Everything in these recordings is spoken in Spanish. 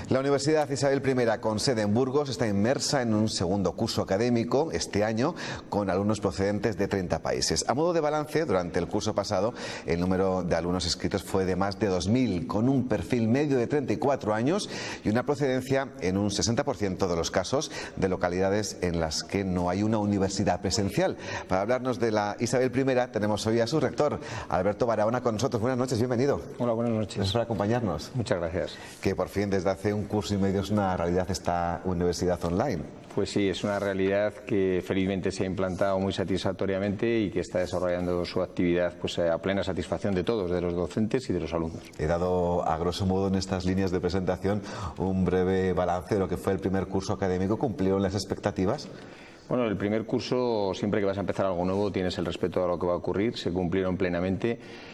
La Universidad Isabel I, con sede en Burgos, está inmersa en un segundo curso académico este año con alumnos procedentes de 30 países. A modo de balance, durante el curso pasado, el número de alumnos inscritos fue de más de 2.000, con un perfil medio de 34 años y una procedencia en un 60% de los casos de localidades en las que no hay una universidad presencial. Para hablarnos de la Isabel I, tenemos hoy a su rector, Alberto Barahona, con nosotros. Buenas noches, bienvenido. Hola, buenas noches. Gracias por acompañarnos. Muchas gracias. Que por fin, desde hace un curso y medio, es una realidad esta universidad online. Pues sí, es una realidad que felizmente se ha implantado muy satisfactoriamente y que está desarrollando su actividad pues a plena satisfacción de todos, de los docentes y de los alumnos. He dado, a grosso modo, en estas líneas de presentación, un breve balance de lo que fue el primer curso académico. ¿Cumplieron las expectativas? Bueno, el primer curso, siempre que vas a empezar algo nuevo, tienes el respeto a lo que va a ocurrir. Se cumplieron plenamente.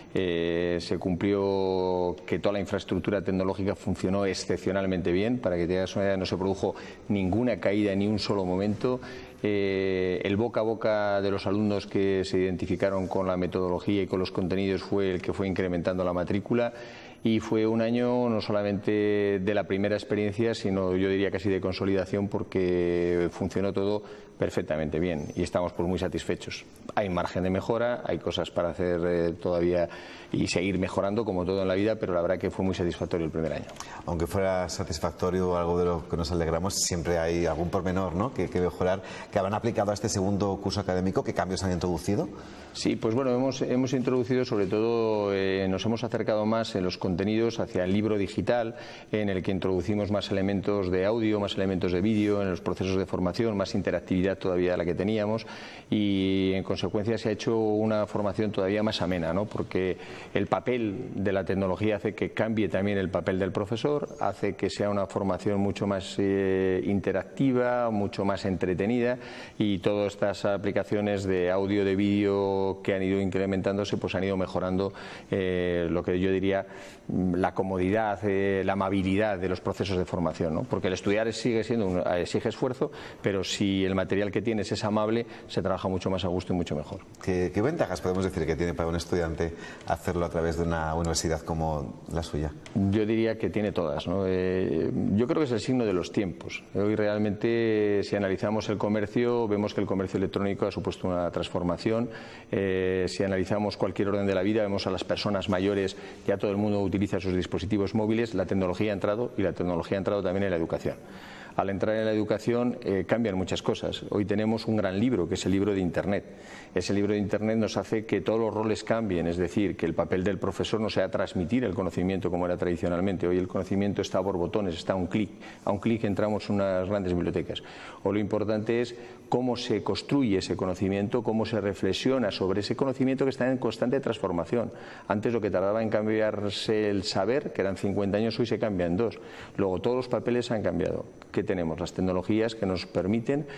Se cumplió que toda la infraestructura tecnológica funcionó excepcionalmente bien. Para que te hagas una idea, no se produjo ninguna caída en ni un solo momento. El boca a boca de los alumnos que se identificaron con la metodología y con los contenidos fue el que fue incrementando la matrícula. Y fue un año no solamente de la primera experiencia, sino yo diría casi de consolidación, porque funcionó todo perfectamente bien y estamos pues muy satisfechos. Hay margen de mejora, hay cosas para hacer todavía y seguir mejorando, como todo en la vida, pero la verdad que fue muy satisfactorio el primer año. Aunque fuera satisfactorio, algo de lo que nos alegramos, siempre hay algún pormenor, ¿no?, que mejorar, que habrán aplicado a este segundo curso académico. ¿Qué cambios han introducido? Sí, pues bueno, hemos introducido, sobre todo, nos hemos acercado más en los contenidos hacia el libro digital, en el que introducimos más elementos de audio, más elementos de vídeo, en los procesos de formación, más interactividad todavía de la que teníamos, y en consecuencia se ha hecho una formación todavía más amena, ¿no?, porque el papel de la tecnología hace que cambie también el papel del profesor, hace que sea una formación mucho más interactiva, mucho más entretenida, y todas estas aplicaciones de audio, de vídeo que han ido incrementándose, pues han ido mejorando lo que yo diría la comodidad, la amabilidad de los procesos de formación, ¿no? Porque el estudiar exige esfuerzo, pero si el material que tienes es amable, se trabaja mucho más a gusto y mucho mejor. ¿Qué ventajas podemos decir que tiene para un estudiante hacerlo a través de una universidad como la suya? Yo diría que tiene todas, ¿no? Yo creo que es el signo de los tiempos. Hoy realmente, si analizamos el comercio, vemos que el comercio electrónico ha supuesto una transformación. Si analizamos cualquier orden de la vida, vemos a las personas mayores, ya todo el mundo utiliza sus dispositivos móviles. La tecnología ha entrado, y la tecnología ha entrado también en la educación. Al entrar en la educación cambian muchas cosas. Hoy tenemos un gran libro, que es el libro de Internet. Ese libro de Internet nos hace que todos los roles cambien, es decir, que el papel del profesor no sea transmitir el conocimiento como era tradicionalmente. Hoy el conocimiento está por botones, está a un clic. A un clic entramos en unas grandes bibliotecas. Hoy lo importante es cómo se construye ese conocimiento, cómo se reflexiona sobre ese conocimiento que está en constante transformación. Antes lo que tardaba en cambiarse el saber, que eran 50 años, hoy se cambia en 2. Luego todos los papeles han cambiado. ¿Qué tenemos? Las tecnologías que nos permiten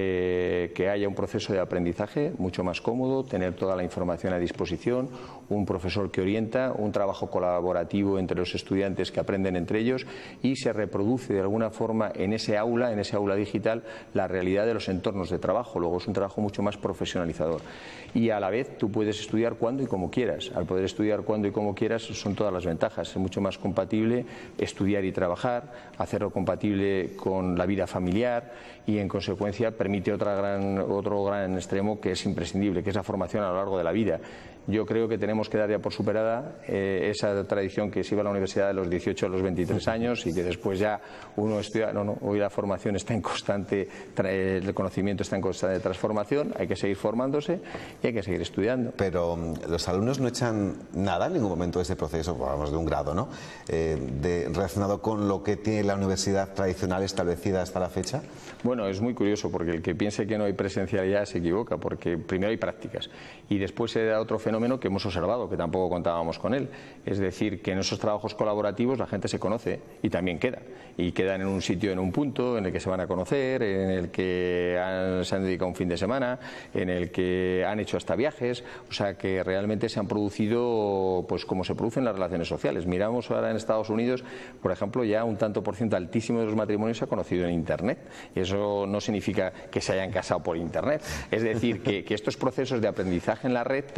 que haya un proceso de aprendizaje mucho más cómodo, tener toda la información a disposición, un profesor que orienta, un trabajo colaborativo entre los estudiantes que aprenden entre ellos, y se reproduce de alguna forma en ese aula digital, la realidad de los entornos de trabajo. Luego es un trabajo mucho más profesionalizador. Y a la vez tú puedes estudiar cuando y como quieras. Al poder estudiar cuando y como quieras son todas las ventajas. Es mucho más compatible estudiar y trabajar, hacerlo compatible con la vida familiar, y en consecuencia permite otro gran extremo que es imprescindible, que es la formación a lo largo de la vida. Yo creo que tenemos que dar ya por superada esa tradición que se iba a la universidad de los 18 a los 23 años y que después ya uno estudia. No, hoy la formación está en constante, el conocimiento está en constante transformación, hay que seguir formándose y hay que seguir estudiando. Pero los alumnos no echan nada en ningún momento de ese proceso, vamos, de un grado, ¿no?, relacionado con lo que tiene la universidad tradicional establecida hasta la fecha. Bueno, es muy curioso, porque el que piense que no hay presencialidad se equivoca, porque primero hay prácticas y después se da otro fenómeno que hemos observado, que tampoco contábamos con él, es decir, que en esos trabajos colaborativos la gente se conoce y también queda, y quedan en un sitio, en un punto en el que se van a conocer, en el que se han dedicado un fin de semana, en el que han hecho hasta viajes, o sea que realmente se han producido, pues como se producen las relaciones sociales. Miramos ahora en Estados Unidos, por ejemplo, ya un tanto por ciento altísimo de los matrimonios se ha conocido en Internet, y eso no significa que se hayan casado por Internet, es decir, que estos procesos de aprendizaje en la red también generan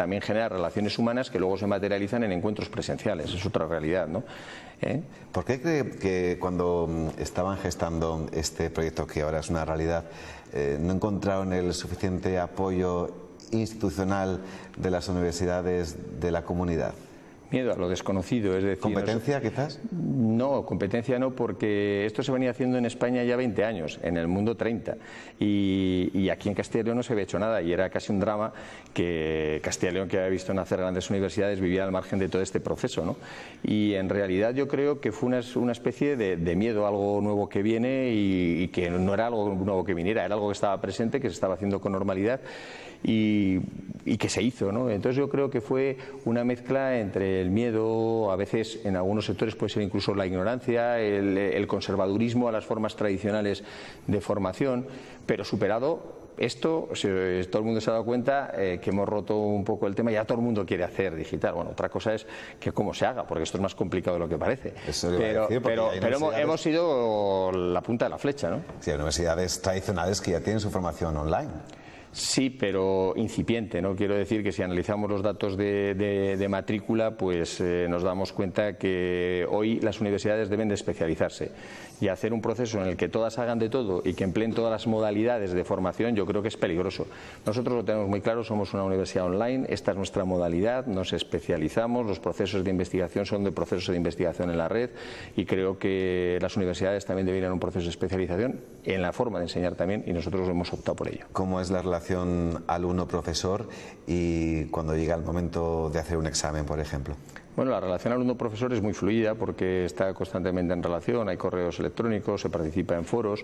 generar relaciones humanas que luego se materializan en encuentros presenciales. Es otra realidad, ¿no? ¿Por qué cree que cuando estaban gestando este proyecto, que ahora es una realidad, no encontraron el suficiente apoyo institucional de las universidades de la comunidad? Miedo a lo desconocido, es decir... ¿Competencia, quizás? No, competencia no, porque esto se venía haciendo en España ya 20 años, en el mundo 30, y aquí en Castilla y León no se había hecho nada, y era casi un drama que Castilla y León, que había visto nacer grandes universidades, vivía al margen de todo este proceso, ¿no? Y en realidad yo creo que fue una especie de miedo a algo nuevo que viene, y que no era algo nuevo que viniera, era algo que estaba presente, que se estaba haciendo con normalidad, y que se hizo, ¿no? Entonces yo creo que fue una mezcla entre el miedo, a veces en algunos sectores puede ser incluso la ignorancia, el conservadurismo a las formas tradicionales de formación, pero superado esto, todo el mundo se ha dado cuenta que hemos roto un poco el tema, ya todo el mundo quiere hacer digital. Bueno, otra cosa es que cómo se haga, porque esto es más complicado de lo que parece. Pero hemos sido la punta de la flecha, ¿no? Sí, hay universidades tradicionales que ya tienen su formación online. Sí, pero incipiente, ¿no? Quiero decir que si analizamos los datos de matrícula, pues nos damos cuenta que hoy las universidades deben de especializarse y hacer un proceso en el que todas hagan de todo y que empleen todas las modalidades de formación. Yo creo que es peligroso. Nosotros lo tenemos muy claro, somos una universidad online, esta es nuestra modalidad, nos especializamos, los procesos de investigación son de procesos de investigación en la red, y creo que las universidades también deberían un proceso de especialización en la forma de enseñar también, y nosotros hemos optado por ello. ¿Cómo es la relación alumno-profesor y cuando llega el momento de hacer un examen, por ejemplo? Bueno, la relación alumno-profesor es muy fluida porque está constantemente en relación, hay correos electrónicos, se participa en foros,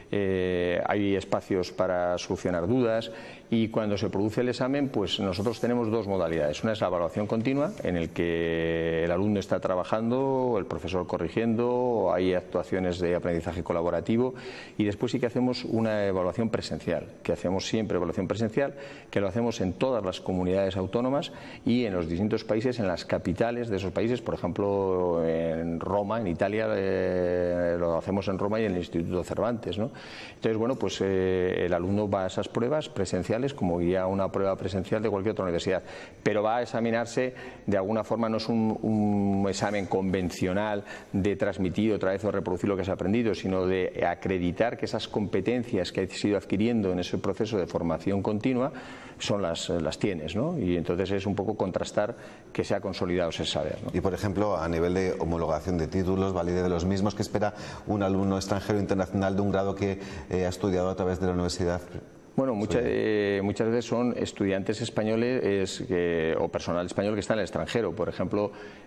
hay espacios para solucionar dudas, y cuando se produce el examen, pues nosotros tenemos dos modalidades. Una es la evaluación continua, en el que el alumno está trabajando, el profesor corrigiendo, hay actuaciones de aprendizaje colaborativo, y después sí que hacemos una evaluación presencial, que hacemos siempre evaluación presencial, que lo hacemos en todas las comunidades autónomas y en los distintos países, en las capitales de esos países. Por ejemplo, en Roma, en Italia, lo hacemos en Roma y en el Instituto Cervantes, ¿no? Entonces, bueno, pues el alumno va a esas pruebas presenciales como iría a una prueba presencial de cualquier otra universidad, pero va a examinarse de alguna forma, no es un examen convencional de transmitir otra vez o reproducir lo que se ha aprendido, sino de acreditar que esas competencias que has ido adquiriendo en ese proceso de formación continua las tienes, ¿no? Y entonces es un poco contrastar que se ha consolidado ese saber, ¿no? Y por ejemplo, a nivel de homologación de títulos, validez de los mismos, ¿qué espera un alumno extranjero internacional de un grado que ha estudiado a través de la universidad? Bueno, muchas veces son estudiantes españoles o personal español que está en el extranjero. Por ejemplo,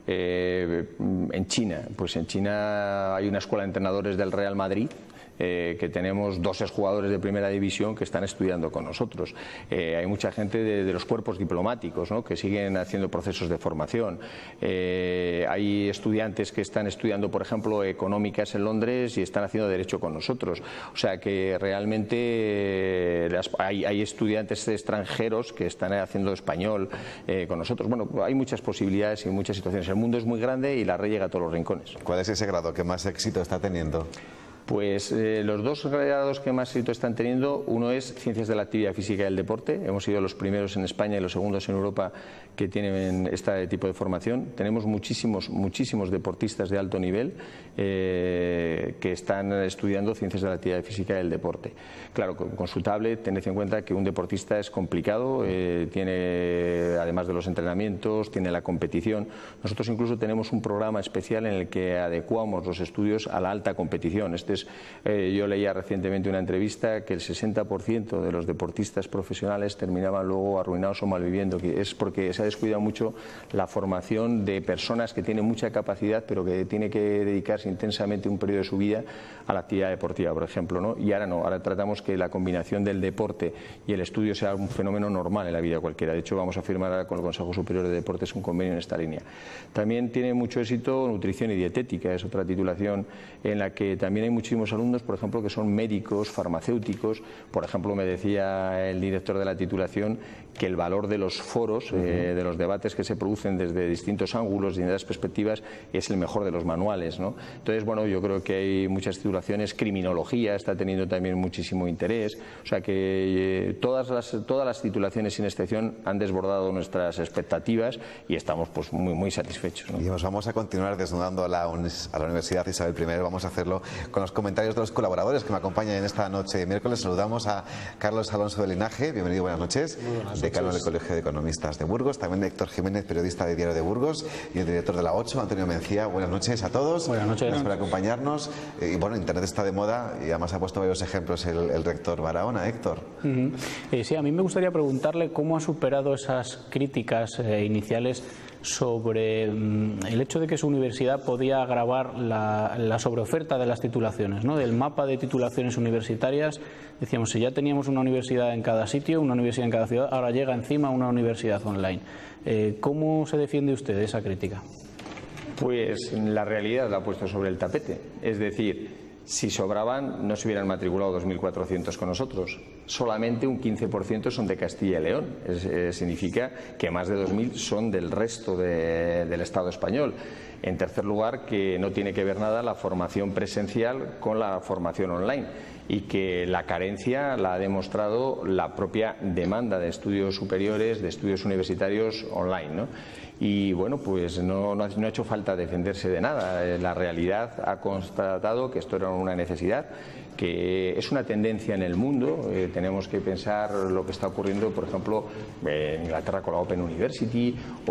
en China. Pues en China hay una escuela de entrenadores del Real Madrid, que tenemos 2 exjugadores de primera división que están estudiando con nosotros. Hay mucha gente de los cuerpos diplomáticos, ¿no?, que siguen haciendo procesos de formación. Hay estudiantes que están estudiando, por ejemplo, económicas en Londres y están haciendo derecho con nosotros. O sea que realmente hay estudiantes extranjeros que están haciendo español con nosotros. Bueno, hay muchas posibilidades y muchas situaciones. El mundo es muy grande y la red llega a todos los rincones. ¿Cuál es ese grado que más éxito está teniendo? Pues los 2 grados que más éxito están teniendo, uno es Ciencias de la Actividad Física y el Deporte. Hemos sido los primeros en España y los segundos en Europa que tienen este tipo de formación. Tenemos muchísimos deportistas de alto nivel que están estudiando Ciencias de la Actividad Física y el Deporte. Claro, con su tablet, tened en cuenta que un deportista es complicado, tiene, además de los entrenamientos, tiene la competición. Nosotros incluso tenemos un programa especial en el que adecuamos los estudios a la alta competición. Yo leía recientemente una entrevista que el 60% de los deportistas profesionales terminaban luego arruinados o malviviendo, que es porque se ha descuidado mucho la formación de personas que tienen mucha capacidad pero que tienen que dedicarse intensamente un periodo de su vida a la actividad deportiva, por ejemplo, ¿no? Y ahora no, ahora tratamos que la combinación del deporte y el estudio sea un fenómeno normal en la vida cualquiera. De hecho, vamos a firmar ahora con el Consejo Superior de Deportes un convenio en esta línea. También tiene mucho éxito nutrición y dietética, es otra titulación en la que también hay mucha muchísimos alumnos, por ejemplo, que son médicos, farmacéuticos. Por ejemplo, me decía el director de la titulación que el valor de los foros, de los debates que se producen desde distintos ángulos, distintas perspectivas, es el mejor de los manuales, ¿no? Entonces, bueno, yo creo que hay muchas titulaciones. Criminología está teniendo también muchísimo interés. O sea que todas las titulaciones, sin excepción, han desbordado nuestras expectativas y estamos pues muy satisfechos, ¿no? Y nos vamos a continuar desnudando a la Universidad Isabel I. Vamos a hacerlo con los comentarios de los colaboradores que me acompañan en esta noche de miércoles. Saludamos a Carlos Alonso de Linaje, bienvenido, buenas noches. Muy buenas noches. Decano del Colegio de Economistas de Burgos. También Héctor Jiménez, periodista de Diario de Burgos, y el director de la 8, Antonio Mencía. Buenas noches a todos. Buenas noches. Gracias por acompañarnos. Y bueno, Internet está de moda y además ha puesto varios ejemplos el rector Barahona. Héctor. Sí, a mí me gustaría preguntarle cómo ha superado esas críticas iniciales sobre el hecho de que su universidad podía agravar la sobreoferta de las titulaciones, ¿no? Del mapa de titulaciones universitarias. Decíamos, si ya teníamos una universidad en cada sitio, una universidad en cada ciudad, ahora llega encima una universidad online. ¿Cómo se defiende usted de esa crítica? Pues la realidad la ha puesto sobre el tapete. Es decir, si sobraban, no se hubieran matriculado 2.400 con nosotros. Solamente un 15% son de Castilla y León. Significa que más de 2.000 son del resto del Estado español. En tercer lugar, que no tiene que ver nada la formación presencial con la formación online, y que la carencia la ha demostrado la propia demanda de estudios superiores, de estudios universitarios online, ¿no? Y bueno, pues no ha hecho falta defenderse de nada. La realidad ha constatado que esto era una necesidad, que es una tendencia en el mundo. Tenemos que pensar lo que está ocurriendo, por ejemplo, en Inglaterra con la Open University,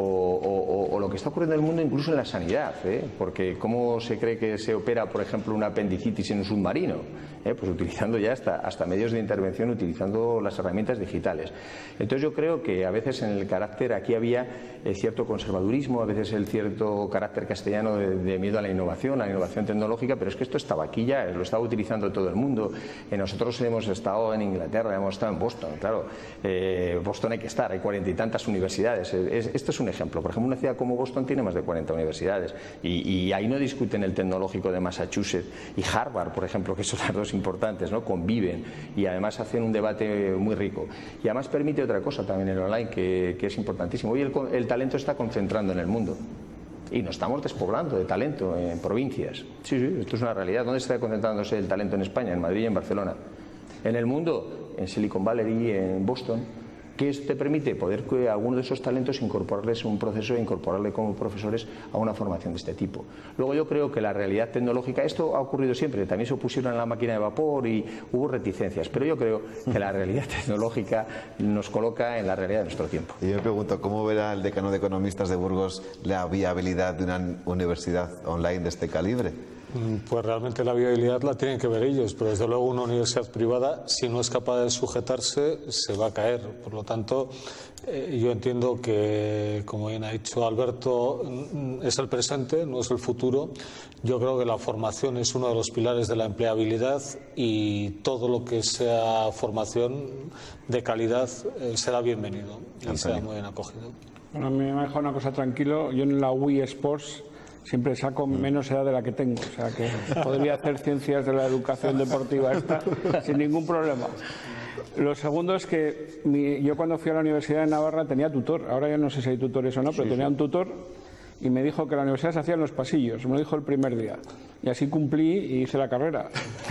o lo que está ocurriendo en el mundo incluso en la sanidad, porque ¿cómo se cree que se opera, por ejemplo, una apendicitis en un submarino? Pues utilizando ya hasta medios de intervención, utilizando las herramientas digitales. Entonces yo creo que a veces en el carácter, aquí había cierto conservadurismo, a veces el cierto carácter castellano de miedo a la innovación tecnológica, pero es que esto estaba aquí ya, lo estaba utilizando todo el mundo. Nosotros hemos estado en Inglaterra, hemos estado en Boston, claro. Boston hay que estar, hay 40 y tantas universidades. Esto es un ejemplo. Por ejemplo, una ciudad como Boston tiene más de 40 universidades, y ahí no discuten el tecnológico de Massachusetts y Harvard, por ejemplo, que son las dos importantes, ¿no? Conviven y además hacen un debate muy rico. Y además permite otra cosa también el online, que es importantísimo. Hoy el talento está concentrando en el mundo. Y nos estamos despoblando de talento en provincias. Sí, esto es una realidad. ¿Dónde está concentrándose el talento en España? En Madrid y en Barcelona. En el mundo, en Silicon Valley, en Boston. ¿Qué te permite? Poder que algunos de esos talentos incorporarles un proceso e incorporarle como profesores a una formación de este tipo. Luego yo creo que la realidad tecnológica, esto ha ocurrido siempre, también se opusieron a la máquina de vapor y hubo reticencias, pero yo creo que la realidad tecnológica nos coloca en la realidad de nuestro tiempo. Y yo me pregunto, ¿cómo verá el decano de Economistas de Burgos la viabilidad de una universidad online de este calibre? Pues realmente la viabilidad la tienen que ver ellos, pero desde luego una universidad privada, si no es capaz de sujetarse, se va a caer. Por lo tanto, yo entiendo que, como bien ha dicho Alberto, es el presente, no es el futuro. Yo creo que la formación es uno de los pilares de la empleabilidad, y todo lo que sea formación de calidad será bienvenido y será muy bien acogido. Bueno, a mí me ha dejado una cosa tranquilo. Yo en la Wii Sports siempre saco menos edad de la que tengo, o sea que podría hacer ciencias de la educación deportiva esta sin ningún problema. Lo segundo es que yo cuando fui a la Universidad de Navarra tenía tutor, ahora ya no sé si hay tutores o no, pero tenía un tutor y me dijo que la universidad se hacía en los pasillos, me lo dijo el primer día, y así cumplí y hice la carrera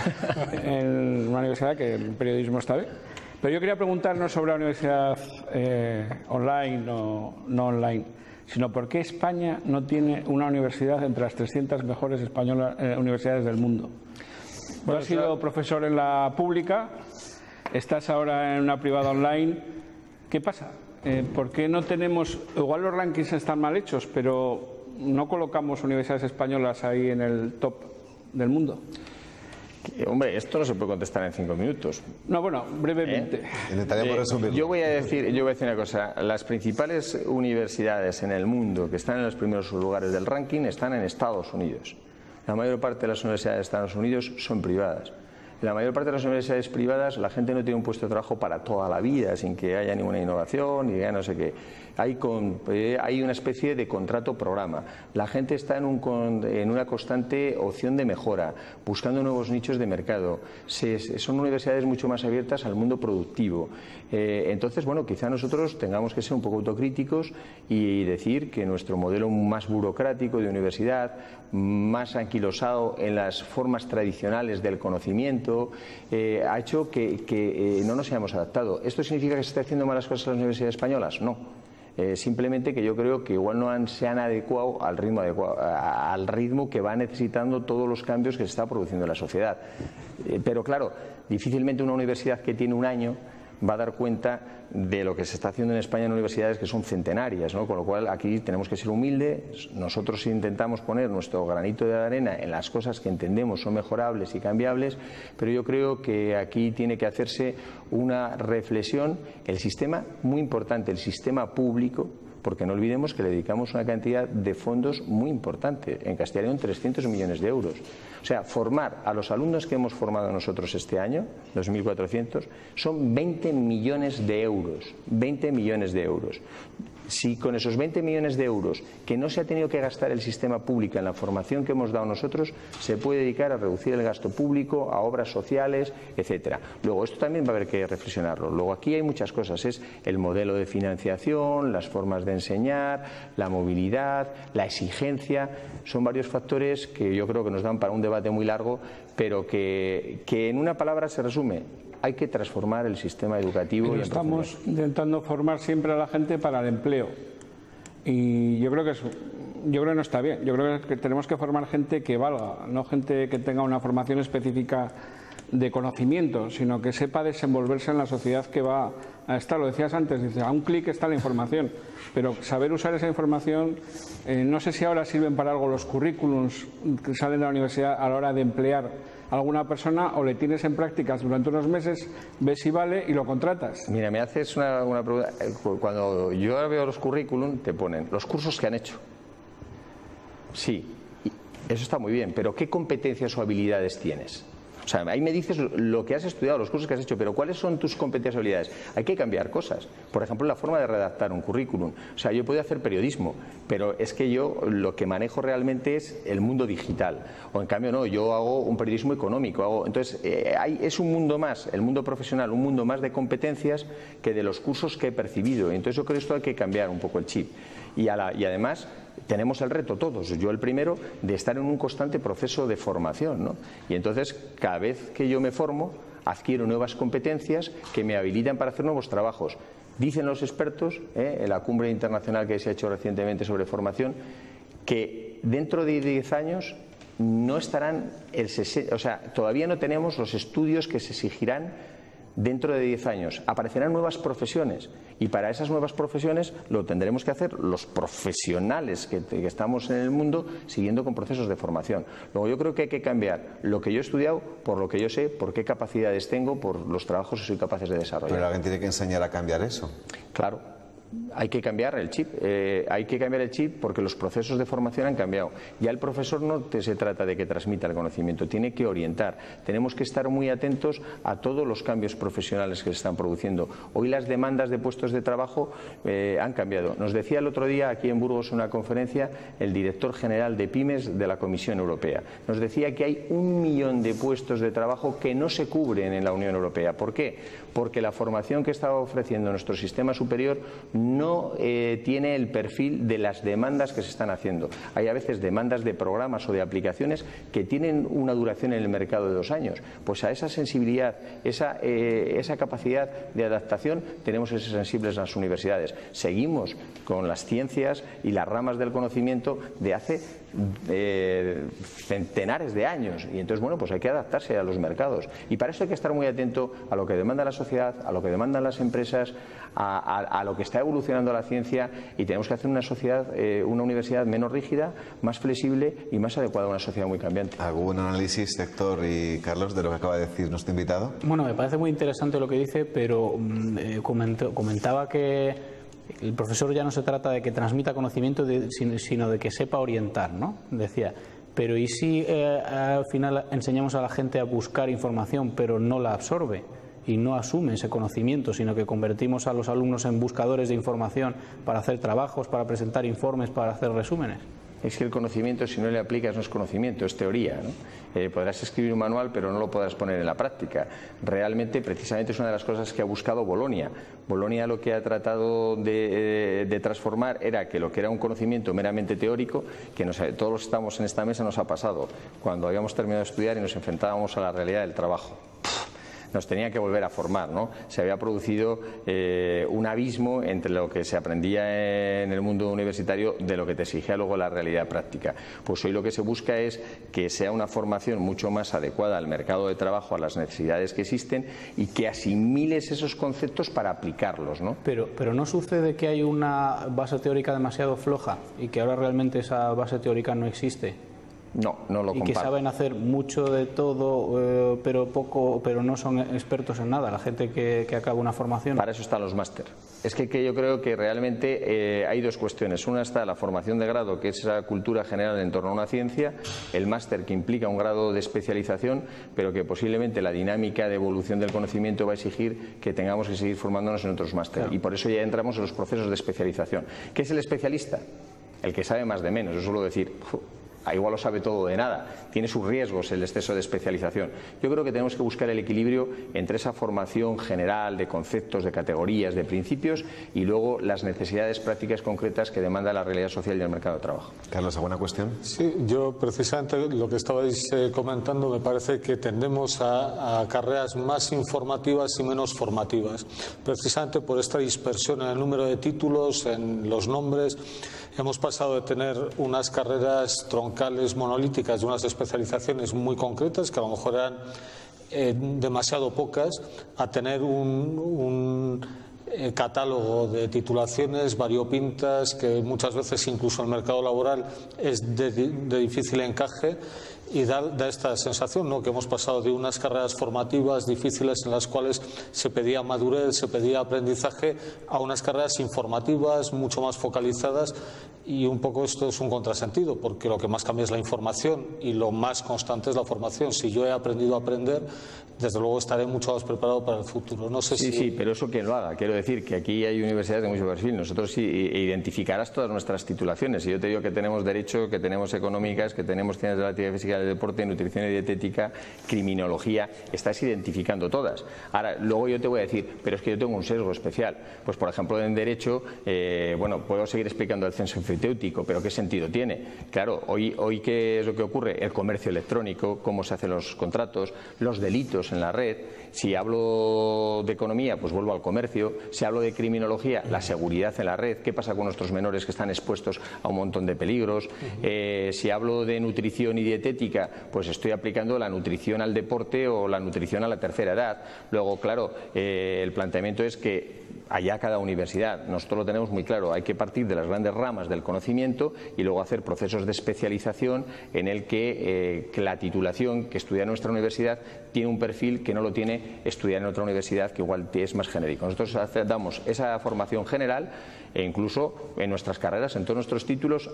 en una universidad que el periodismo está bien. Pero yo quería preguntarnos sobre la universidad online o no online, sino por qué España no tiene una universidad entre las 300 mejores universidades del mundo. Tú has sido profesor en la pública, estás ahora en una privada online. ¿Qué pasa? ¿Por qué no tenemos, igual los rankings están mal hechos, pero no colocamos universidades españolas ahí en el top del mundo? Hombre, esto no se puede contestar en 5 minutos. No, bueno, brevemente. Intentaremos resumirlo. Yo voy a decir una cosa. Las principales universidades en el mundo que están en los primeros lugares del ranking están en Estados Unidos. La mayor parte de las universidades de Estados Unidos son privadas. En la mayor parte de las universidades privadas la gente no tiene un puesto de trabajo para toda la vida, sin que haya ninguna innovación y no sé qué. Hay una especie de contrato programa. La gente está en una constante opción de mejora, buscando nuevos nichos de mercado. Son universidades mucho más abiertas al mundo productivo. Entonces, bueno, quizá nosotros tengamos que ser un poco autocríticos y decir que nuestro modelo más burocrático de universidad, más anquilosado en las formas tradicionales del conocimiento, ha hecho que no nos hayamos adaptado. ¿Esto significa que se está haciendo malas cosas en las universidades españolas? No. Simplemente que yo creo que igual no se han adecuado al ritmo que va necesitando todos los cambios que se está produciendo en la sociedad. Pero claro, difícilmente una universidad que tiene un año va a dar cuenta de lo que se está haciendo en España en universidades que son centenarias, ¿no? Con lo cual aquí tenemos que ser humildes. Nosotros intentamos poner nuestro granito de arena en las cosas que entendemos son mejorables y cambiables, pero yo creo que aquí tiene que hacerse una reflexión, el sistema, muy importante, el sistema público, porque no olvidemos que le dedicamos una cantidad de fondos muy importante. En Castilla y León, 300 millones de euros. O sea, formar a los alumnos que hemos formado nosotros este año, 2.400, son 20 millones de euros. 20 millones de euros. Si con esos 20 millones de euros que no se ha tenido que gastar el sistema público en la formación que hemos dado nosotros, se puede dedicar a reducir el gasto público, a obras sociales, etcétera. Luego, esto también va a haber que reflexionarlo. Luego, aquí hay muchas cosas. Es el modelo de financiación, las formas de enseñar, la movilidad, la exigencia. Son varios factores que yo creo que nos dan para un debate muy largo, pero que en una palabra se resume. Hay que transformar el sistema educativo. Pero estamos intentando formar siempre a la gente para el empleo. Y yo creo que no está bien. Yo creo que tenemos que formar gente que valga, no gente que tenga una formación específica de conocimiento, sino que sepa desenvolverse en la sociedad que va a estar. Lo decías antes, dice, a un clic está la información, pero saber usar esa información, no sé si ahora sirven para algo los currículums que salen de la universidad a la hora de emplear a alguna persona, o le tienes en prácticas durante unos meses, ves si vale y lo contratas. Mira, me haces una pregunta. Cuando yo ahora veo los currículum, te ponen los cursos que han hecho. Sí, eso está muy bien, pero ¿qué competencias o habilidades tienes? O sea, ahí me dices lo que has estudiado, los cursos que has hecho, pero ¿cuáles son tus competencias y habilidades? Hay que cambiar cosas. Por ejemplo, la forma de redactar un currículum. O sea, yo puedo hacer periodismo, pero es que yo lo que manejo realmente es el mundo digital. O en cambio no, yo hago un periodismo económico. Entonces, es un mundo más, el mundo profesional, un mundo más de competencias que de los cursos que he percibido. Entonces yo creo que esto hay que cambiar un poco el chip. Y además tenemos el reto todos, yo el primero, de estar en un constante proceso de formación, ¿no? Y entonces cada vez que yo me formo adquiero nuevas competencias que me habilitan para hacer nuevos trabajos. Dicen los expertos, en la cumbre internacional que se ha hecho recientemente sobre formación, que dentro de 10 años no estarán todavía no tenemos los estudios que se exigirán. Dentro de 10 años aparecerán nuevas profesiones, y para esas nuevas profesiones lo tendremos que hacer los profesionales que estamos en el mundo, siguiendo con procesos de formación. Luego yo creo que hay que cambiar lo que yo he estudiado por lo que yo sé, por qué capacidades tengo, por los trabajos que soy capaz de desarrollar. Pero alguien tiene que enseñar a cambiar eso. Claro. Hay que cambiar el chip, porque los procesos de formación han cambiado. Ya el profesor no se trata de que transmita el conocimiento, tiene que orientar. Tenemos que estar muy atentos a todos los cambios profesionales que se están produciendo. Hoy las demandas de puestos de trabajo han cambiado. Nos decía el otro día aquí en Burgos, en una conferencia, el director general de Pymes de la Comisión Europea. Nos decía que hay 1 millón de puestos de trabajo que no se cubren en la Unión Europea. ¿Por qué? Porque la formación que está ofreciendo nuestro sistema superior no tiene el perfil de las demandas que se están haciendo. Hay a veces demandas de programas o de aplicaciones que tienen una duración en el mercado de 2 años. Pues a esa sensibilidad, esa capacidad de adaptación tenemos que ser sensibles en las universidades. Seguimos con las ciencias y las ramas del conocimiento de hace centenares de años, y entonces bueno, pues hay que adaptarse a los mercados, y para eso hay que estar muy atento a lo que demanda la sociedad, a lo que demandan las empresas, a lo que está evolucionando la ciencia, y tenemos que hacer una sociedad, una universidad menos rígida, más flexible y más adecuada a una sociedad muy cambiante. ¿Algún análisis, Héctor y Carlos, de lo que acaba de decir nuestro invitado? Bueno, me parece muy interesante lo que dice, pero comentaba que el profesor ya no se trata de que transmita conocimiento, sino de que sepa orientar, ¿no? Decía, Pero ¿y si al final enseñamos a la gente a buscar información pero no la absorbe y no asume ese conocimiento, sino que convertimos a los alumnos en buscadores de información para hacer trabajos, para presentar informes, para hacer resúmenes? Es que el conocimiento, si no le aplicas, no es conocimiento, es teoría, ¿no? Podrás escribir un manual, pero no lo podrás poner en la práctica. Realmente, precisamente, es una de las cosas que ha buscado Bolonia. Bolonia lo que ha tratado de transformar era que lo que era un conocimiento meramente teórico, que todos los que estamos en esta mesa nos ha pasado cuando habíamos terminado de estudiar y nos enfrentábamos a la realidad del trabajo. Nos tenía que volver a formar, ¿no? Se había producido un abismo entre lo que se aprendía en el mundo universitario de lo que te exigía luego la realidad práctica. Pues hoy lo que se busca es que sea una formación mucho más adecuada al mercado de trabajo, a las necesidades que existen y que asimiles esos conceptos para aplicarlos, ¿no? Pero ¿no sucede que hay una base teórica demasiado floja y que ahora realmente esa base teórica no existe? No, no lo comparto. Y que saben hacer mucho de todo, pero poco, pero no son expertos en nada, la gente que acaba una formación. Para eso están los máster. Es que yo creo que realmente hay dos cuestiones. Una está la formación de grado, que es esa cultura general en torno a una ciencia, el máster, que implica un grado de especialización, pero que posiblemente la dinámica de evolución del conocimiento va a exigir que tengamos que seguir formándonos en otros máster. Claro. Y por eso ya entramos en los procesos de especialización. ¿Qué es el especialista? El que sabe más de menos. Yo suelo decir, igual lo sabe todo de nada, tiene sus riesgos el exceso de especialización. Yo creo que tenemos que buscar el equilibrio entre esa formación general de conceptos, de categorías, de principios y luego las necesidades prácticas concretas que demanda la realidad social y el mercado de trabajo. Carlos, ¿alguna cuestión? Sí, yo precisamente lo que estabais comentando, me parece que tendemos a carreras más informativas y menos formativas, precisamente por esta dispersión en el número de títulos, en los nombres. Hemos pasado de tener unas carreras troncales monolíticas de unas especializaciones muy concretas, que a lo mejor eran demasiado pocas, a tener un catálogo de titulaciones variopintas que muchas veces incluso en el mercado laboral es de difícil encaje. Y da esta sensación, ¿no?, que hemos pasado de unas carreras formativas difíciles en las cuales se pedía madurez, se pedía aprendizaje, a unas carreras informativas mucho más focalizadas, y un poco esto es un contrasentido, porque lo que más cambia es la información y lo más constante es la formación. Si yo he aprendido a aprender, desde luego estaré mucho más preparado para el futuro. No sé Sí, pero eso quien lo haga. Quiero decir que aquí hay universidades de mucho perfil. Nosotros sí identificarás todas nuestras titulaciones. Y yo te digo que tenemos Derecho, que tenemos Económicas, que tenemos Ciencias de la Actividad Física y del Deporte, Nutrición y Dietética, Criminología. Estás identificando todas. Ahora, luego yo te voy a decir, pero es que yo tengo un sesgo especial. Pues, por ejemplo, en Derecho, puedo seguir explicando el censo enfiteutítico, pero ¿qué sentido tiene? Claro, hoy ¿qué es lo que ocurre? El comercio electrónico, cómo se hacen los contratos, los delitos en la red. Si hablo de economía, pues vuelvo al comercio. Si hablo de criminología, la seguridad en la red. ¿Qué pasa con nuestros menores que están expuestos a un montón de peligros? Si hablo de nutrición y dietética, pues estoy aplicando la nutrición al deporte o la nutrición a la tercera edad. Luego, claro, el planteamiento es que allá cada universidad, nosotros lo tenemos muy claro, hay que partir de las grandes ramas del conocimiento y luego hacer procesos de especialización en el que la titulación que estudia nuestra universidad tiene un perfil que no lo tiene estudiar en otra universidad, que igual es más genérico. Nosotros damos esa formación general e incluso en nuestras carreras, en todos nuestros títulos,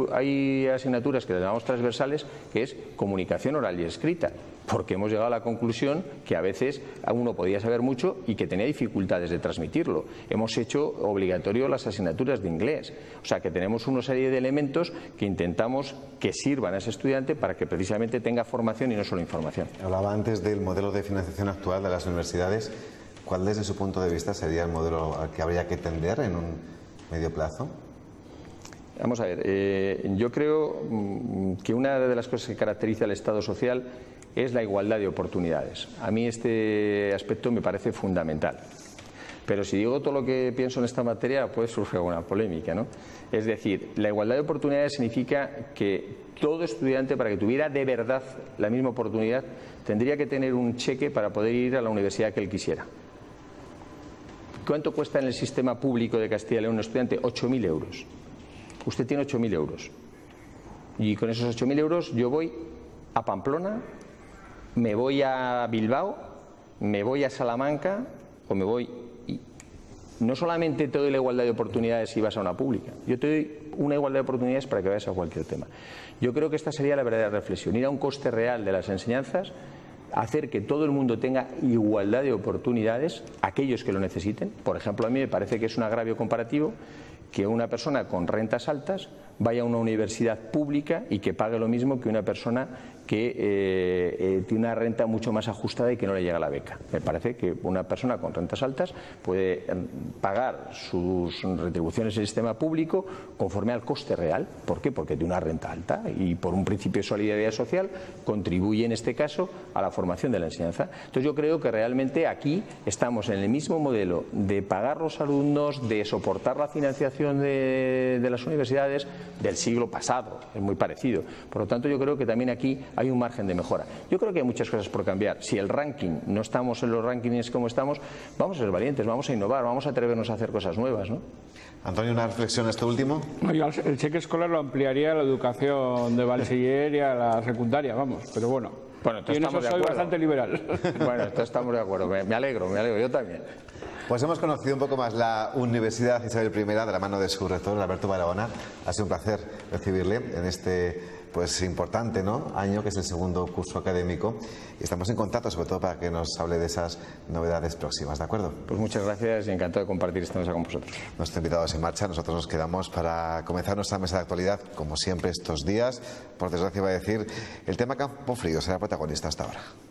hay asignaturas que llamamos transversales, que es comunicación oral y escrita, porque hemos llegado a la conclusión que a veces uno podía saber mucho y que tenía dificultades de transmitirlo. Hemos hecho obligatorio las asignaturas de inglés, o sea que tenemos una serie de elementos que intentamos que sirvan a ese estudiante para que precisamente tenga formación y no solo información. Hablaba antes del modelo de financiación actual de las universidades. ¿Cuál, desde su punto de vista, sería el modelo al que habría que tender en un medio plazo? Vamos a ver, yo creo que una de las cosas que caracteriza al Estado social es la igualdad de oportunidades. A mí este aspecto me parece fundamental. Pero si digo todo lo que pienso en esta materia, puede surgir alguna polémica, ¿no? Es decir, la igualdad de oportunidades significa que todo estudiante, para que tuviera de verdad la misma oportunidad, tendría que tener un cheque para poder ir a la universidad que él quisiera. ¿Cuánto cuesta en el sistema público de Castilla y León un estudiante? 8.000 euros. Usted tiene 8.000 euros. Y con esos 8.000 euros yo voy a Pamplona, me voy a Bilbao, me voy a Salamanca o me voy... no solamente te doy la igualdad de oportunidades si vas a una pública, yo te doy una igualdad de oportunidades para que vayas a cualquier tema. Yo creo que esta sería la verdadera reflexión, ir a un coste real de las enseñanzas, hacer que todo el mundo tenga igualdad de oportunidades, aquellos que lo necesiten. Por ejemplo, a mí me parece que es un agravio comparativo que una persona con rentas altas vaya a una universidad pública y que pague lo mismo que una persona que tiene una renta mucho más ajustada y que no le llega la beca. Me parece que una persona con rentas altas puede pagar sus retribuciones en el sistema público conforme al coste real. ¿Por qué? Porque tiene una renta alta y por un principio de solidaridad social contribuye en este caso a la formación de la enseñanza. Entonces yo creo que realmente aquí estamos en el mismo modelo de pagar los alumnos, de soportar la financiación de las universidades del siglo pasado, es muy parecido. Por lo tanto yo creo que también aquí hay un margen de mejora. Yo creo que hay muchas cosas por cambiar. Si el ranking, no estamos en los rankings como estamos, vamos a ser valientes, vamos a innovar, vamos a atrevernos a hacer cosas nuevas, ¿no? Antonio, ¿una reflexión a este último? No, yo el cheque escolar lo ampliaría a la educación de bachiller y a la secundaria, vamos, pero bueno. Bueno, y en eso soy bastante liberal. Bueno, entonces estamos de acuerdo. Me alegro, yo también. Pues hemos conocido un poco más la Universidad Isabel I de la mano de su rector, Alberto Barahona. Ha sido un placer recibirle en este importante, ¿no?, año, que es el segundo curso académico. Y estamos en contacto, sobre todo para que nos hable de esas novedades próximas, ¿de acuerdo? Pues muchas gracias y encantado de compartir esta mesa con vosotros. Nuestros invitados en marcha, nosotros nos quedamos para comenzar nuestra mesa de actualidad, como siempre estos días. Por desgracia, iba a decir, el tema Campo Frío será protagonista hasta ahora.